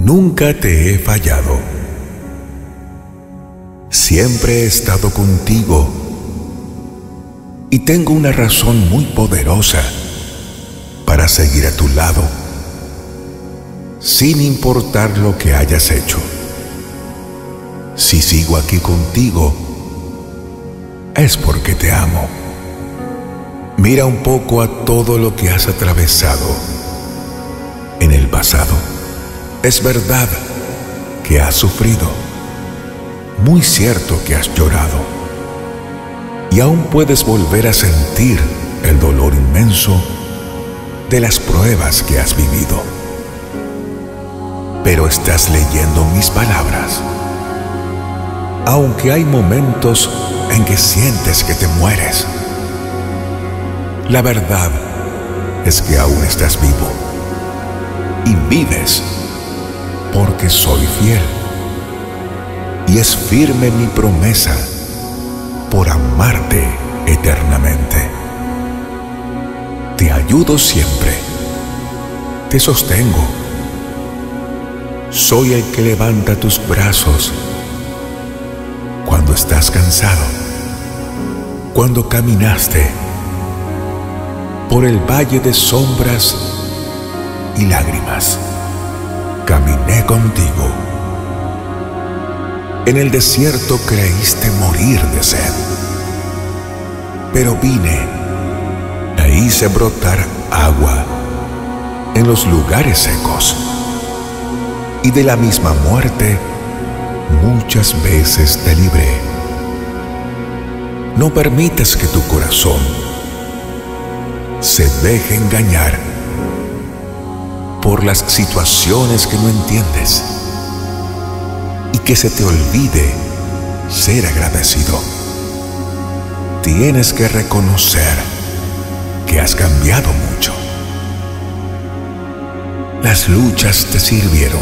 Nunca te he fallado. Siempre he estado contigo y tengo una razón muy poderosa para seguir a tu lado, sin importar lo que hayas hecho. Si sigo aquí contigo, es porque te amo. Mira un poco a todo lo que has atravesado en el pasado. Es verdad que has sufrido, muy cierto que has llorado, y aún puedes volver a sentir el dolor inmenso de las pruebas que has vivido. Pero estás leyendo mis palabras. Aunque hay momentos en que sientes que te mueres, la verdad es que aún estás vivo y vives porque soy fiel, y es firme mi promesa por amarte eternamente. Te ayudo siempre, te sostengo. Soy el que levanta tus brazos cuando estás cansado, cuando caminaste por el valle de sombras y lágrimas. Caminé contigo. En el desierto creíste morir de sed, pero vine e hice brotar agua en los lugares secos, y de la misma muerte muchas veces te libré. No permitas que tu corazón se deje engañar por las situaciones que no entiendes, y que se te olvide ser agradecido. Tienes que reconocer que has cambiado mucho. Las luchas te sirvieron.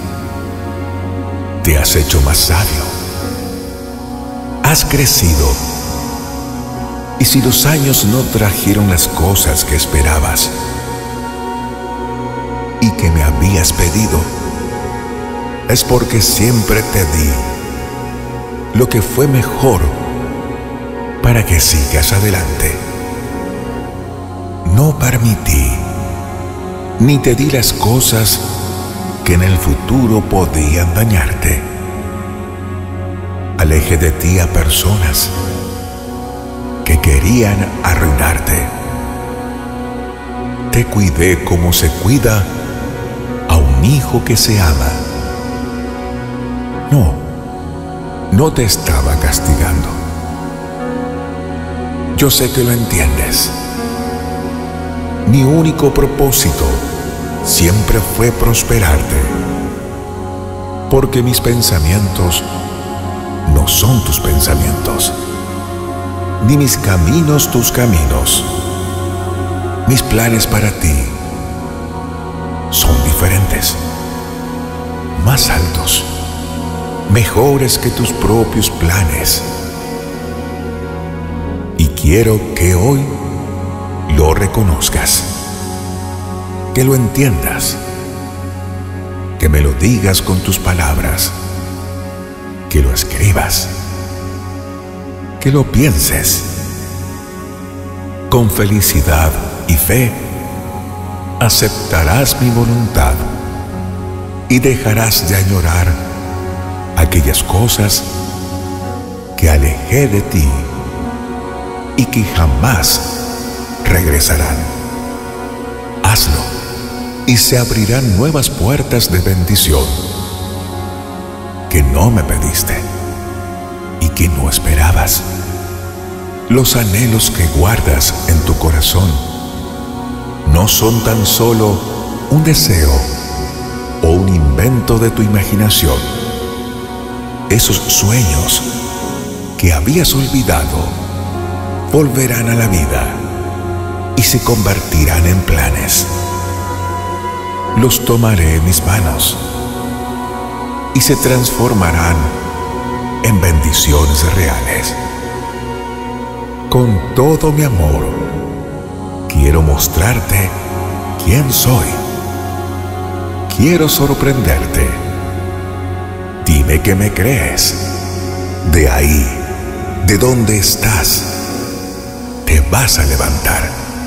Te has hecho más sabio. Has crecido. Y si los años no trajeron las cosas que esperabas y que me habías pedido, es porque siempre te di lo que fue mejor para que sigas adelante. No permití ni te di las cosas que en el futuro podían dañarte. Alejé de ti a personas que querían arruinarte. Te cuidé como se cuida a un hijo que se ama. No te estaba castigando. Yo sé que lo entiendes. Mi único propósito siempre fue prosperarte, porque mis pensamientos no son tus pensamientos, ni mis caminos tus caminos. Mis planes para ti son diferentes, más altos, mejores que tus propios planes. Y quiero que hoy lo reconozcas, que lo entiendas, que me lo digas con tus palabras, que lo escribas, que lo pienses. Con felicidad y fe aceptarás mi voluntad y dejarás de añorar aquellas cosas que alejé de ti y que jamás regresarán. Hazlo y se abrirán nuevas puertas de bendición que no me pediste y que no esperabas. Los anhelos que guardas en tu corazón no son tan solo un deseo o un invento de tu imaginación. Esos sueños que habías olvidado volverán a la vida y se convertirán en planes. Los tomaré en mis manos y se transformarán en bendiciones reales. Con todo mi amor, quiero mostrarte quién soy. Quiero sorprenderte dime que me crees. De ahí, de donde estás, te vas a levantar.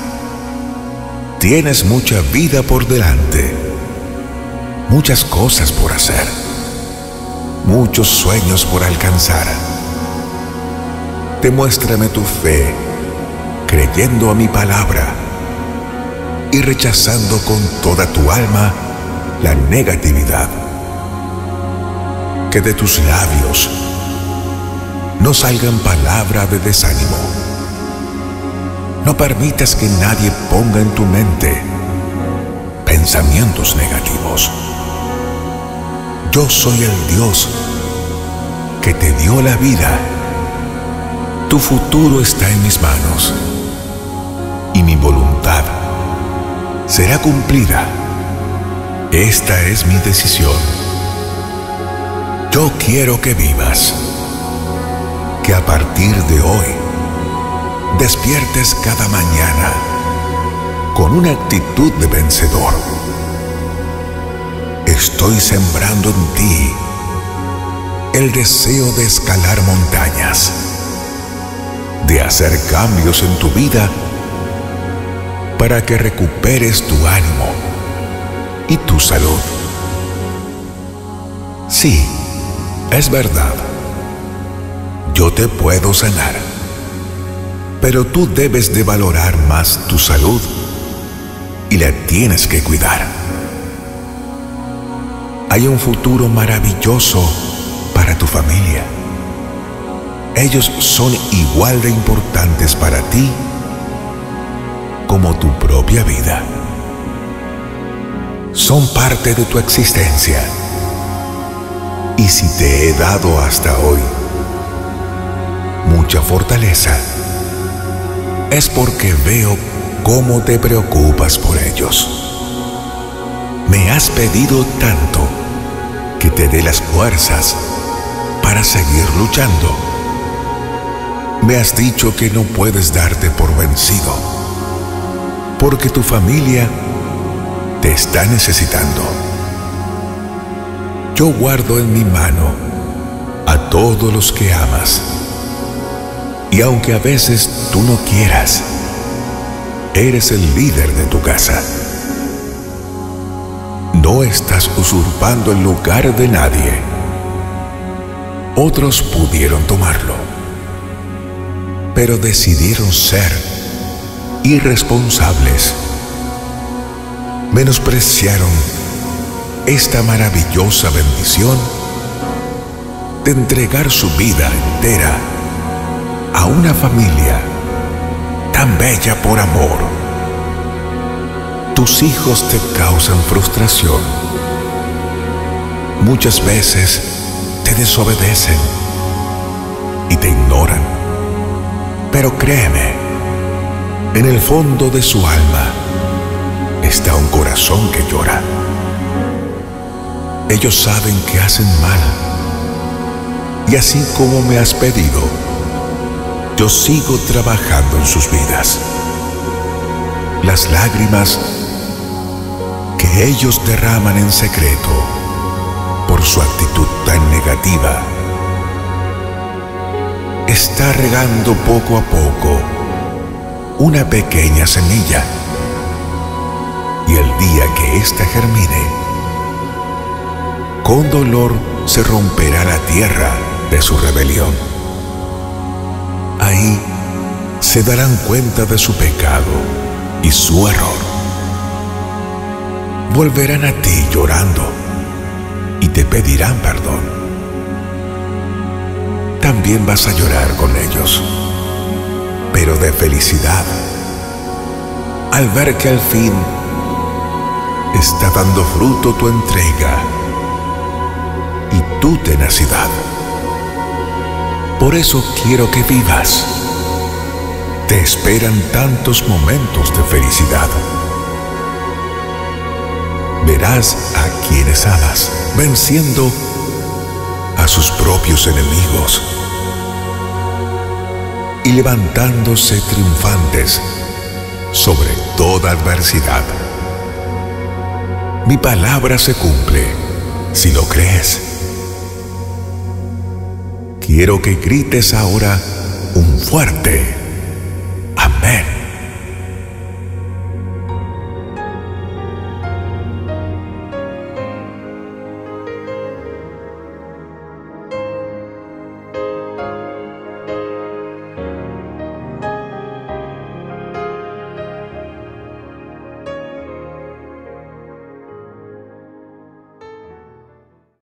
Tienes mucha vida por delante, muchas cosas por hacer, muchos sueños por alcanzar. Demuéstrame tu fe, creyendo a mi palabra y rechazando con toda tu alma la negatividad. Que de tus labios no salgan palabras de desánimo. No permitas que nadie ponga en tu mente pensamientos negativos. Yo soy el Dios que te dio la vida. Tu futuro está en mis manos y mi voluntad será cumplida. Esta es mi decisión. Yo quiero que vivas, que a partir de hoy despiertes cada mañana con una actitud de vencedor. Estoy sembrando en ti el deseo de escalar montañas, de hacer cambios en tu vida para que recuperes tu ánimo y tu salud. Sí, es verdad, yo te puedo sanar, pero tú debes de valorar más tu salud y la tienes que cuidar. Hay un futuro maravilloso para tu familia. Ellos son igual de importantes para ti como tu propia vida. Son parte de tu existencia. Y si te he dado hasta hoy mucha fortaleza, es porque veo cómo te preocupas por ellos. Me has pedido tanto que te dé las fuerzas para seguir luchando. Me has dicho que no puedes darte por vencido, porque tu familia te está necesitando. Yo guardo en mi mano a todos los que amas, y aunque a veces tú no quieras, eres el líder de tu casa. No estás usurpando el lugar de nadie. Otros pudieron tomarlo, pero decidieron ser irresponsables. Menospreciaron esta maravillosa bendición de entregar su vida entera a una familia tan bella por amor. Tus hijos te causan frustración. Muchas veces te desobedecen y te ignoran. Pero créeme, en el fondo de su alma está un corazón que llora. Ellos saben que hacen mal, y así como me has pedido, yo sigo trabajando en sus vidas. Las lágrimas que ellos derraman en secreto por su actitud tan negativa está regando poco a poco una pequeña semilla, y el día que ésta germine, con dolor se romperá la tierra de su rebelión. Ahí se darán cuenta de su pecado y su error. Volverán a ti llorando y te pedirán perdón. También vas a llorar con ellos, pero de felicidad, al ver que al fin está dando fruto tu entrega y tu tenacidad. Por eso quiero que vivas. Te esperan tantos momentos de felicidad. Verás a quienes amas venciendo a sus propios enemigos y levantándose triunfantes sobre toda adversidad. Mi palabra se cumple si lo crees. quiero que grites ahora un fuerte